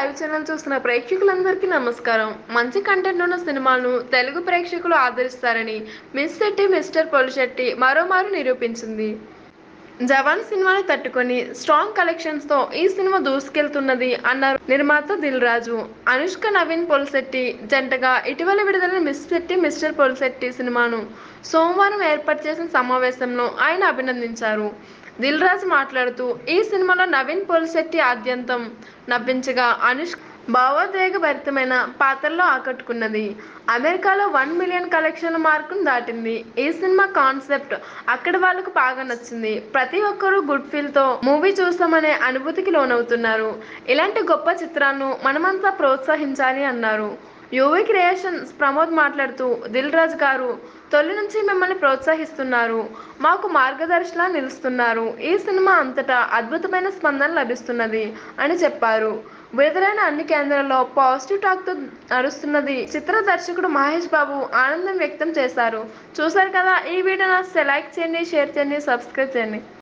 Live channel చూస్తున్న ప్రేక్షకులందరికీ నమస్కారం. మంచి కంటెంట్ ఉన్న సినిమాలను తెలుగు ప్రేక్షకులు ఆదరిస్తారని మిస్ శెట్టి మిస్టర్ పొలిశెట్టి మరోమారు నిరూపించింది. జవాన్ సినిమాని తట్టుకొని స్ట్రాంగ్ కలెక్షన్స్ తో ఈ సినిమా దూసుకెళ్తున్నది అన్నారు నిర్మాత దిల్ రాజు. అనుష్క, నవీన్ పోలిశెట్టి జంటగా ఇటీవల విడుదలైన మిస్ శెట్టి మిస్టర్ పొలిశెట్టి సినిమాను సోమవారం ఏర్పాటు చేసిన సమావేశంలో ఆయన అభినందించారు. దిల్ రాజు మాట్లాడుతూ ఈ సినిమాలో నవీన్ పోలిశెట్టి ఆద్యంతం నవ్వించగా అనుష్క భావోద్వేగభరితమైన పాత్రలో ఆకట్టుకున్నది. అమెరికాలో 1 మిలియన్ కలెక్షన్ల మార్కును దాటింది. ఈ సినిమా కాన్సెప్ట్ అక్కడి వాళ్లకు బాగా నచ్చింది. ప్రతి ఒక్కరూ గుడ్ ఫీల్ తో మూవీ చూసామనే అనుభూతికి లోనవుతున్నారు. ఇలాంటి గొప్ప చిత్రాలను మనమంతా ప్రోత్సహించాలి అన్నారు. యువి క్రియేషన్స్ ప్రమోద్ మాట్లాడుతూ దిల్ రాజు గారు తొలి నుంచి మిమ్మల్ని ప్రోత్సహిస్తున్నారు, మాకు మార్గదర్శిలా నిలుస్తున్నారు. ఈ సినిమా అంతటా అద్భుతమైన స్పందన లభిస్తున్నది అని చెప్పారు. విడుదలైన అన్ని కేంద్రాల్లో పాజిటివ్ టాక్ తో నడుస్తున్నది. చిత్ర దర్శకుడు మహేష్ బాబు ఆనందం వ్యక్తం చేశారు. చూశారు కదా, ఈ వీడియో నచ్చితే లైక్ చేయండి, షేర్ చేయండి, సబ్స్క్రైబ్ చేయండి.